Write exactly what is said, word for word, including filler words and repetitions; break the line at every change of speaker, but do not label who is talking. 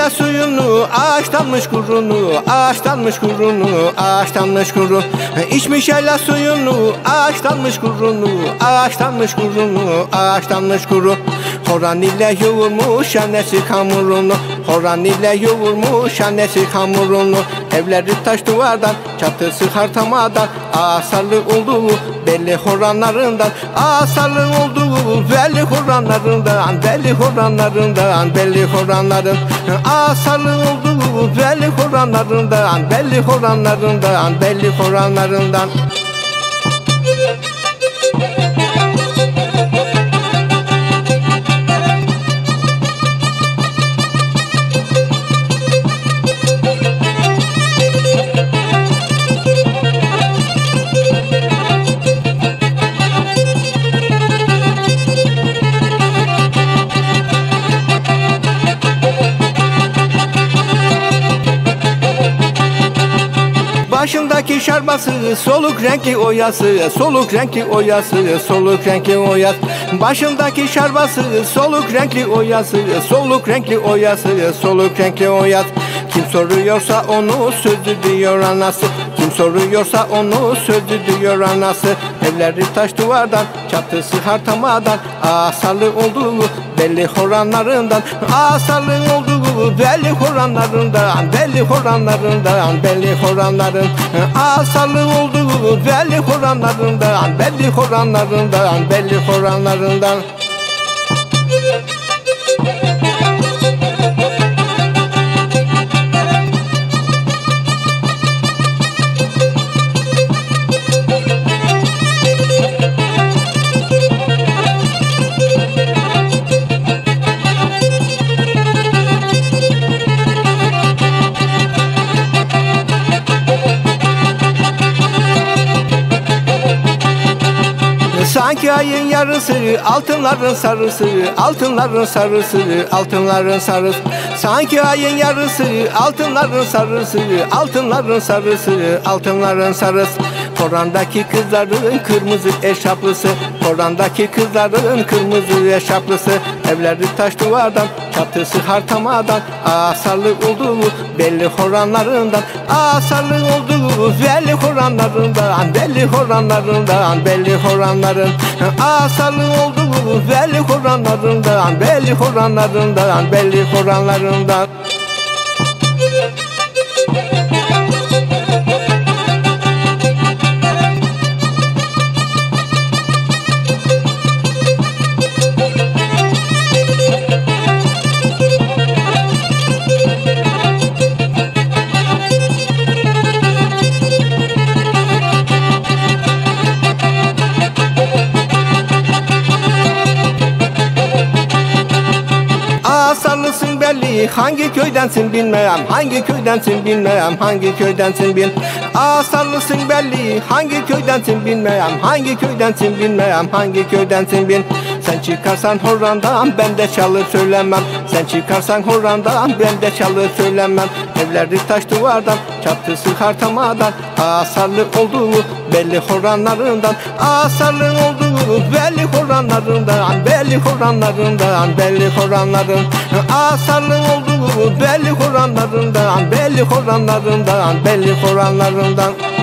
hele suyunu, ağaçtanmış kurunu, ağaçtanmış kurunu, ağaçtanmış kuru. İçmiş hele suyunu, ağaçtanmış kurunu, ağaçtanmış kurunu, ağaçtanmış kuru. Horan ile yoğurmuş annesi hamurunu, horan ile yoğurmuş annesi hamurunu. Evleri taş duvardan, çatısı hartamadan, asarlı olduğu belli horanlarından, asarlı olduğu belli horanlarından, belli horanlarından, belli horanların, asarlı olduğu belli horanlarından, belli horanlarından, belli horanlarından. Başındaki şarbası, soluk renkli oyası, soluk renkli oyası, soluk renkli oyası. Başındaki şarbası, soluk renkli oyası, soluk renkli oyası, soluk renkli oyası. Kim soruyorsa onu sözlü diyor anası, kim soruyorsa onu sözlü diyor anası. Evleri taş duvardan, çatısı hartamadan, asarlı olduğu belli horanlarından, asarlı olduğu belli horanlarından, belli horanlarından, belli horanların, asarlı olduğu belli horanlarından, belli horanlarından, belli horanlarından. Sanki ayın yarısı, altınların sarısı, altınların sarısı, altınların sarısı. Sanki ayın yarısı, altınların sarısı, altınların sarısı, altınların sarısı. Horandaki kızların kırmızı eşaplısı, horandaki kızların kırmızı eşaplısı. Evleri taş duvardan, çatısı hartamadan, asarlı olduğu belli horanlarından, asarlı olduğu belli horanlarından, belli horanlarından, belli horanların, asarlı olduğu belli horanlarından, belli horanlarından, belli horanlarından. Asarlısın belli, hangi köydensin bilmem, hangi köydensin bilmem, hangi köydensin bil. Asarlısın belli, hangi köydensin bilmem, hangi köydensin bilmem, hangi köydensin bil. Sen çıkarsan horandan ben de çalır söylemem, sen çıkarsan horandan ben de çalır söylemem. Evleri taş duvardan, çatısı hartamadan, asarlı olduğu belli horanlarından, asarlı olduğu belli horanlarından, belli horanlarından, belli horanların, asarlı olduğu belli horanlarından, belli horanlarından, belli horanlarından.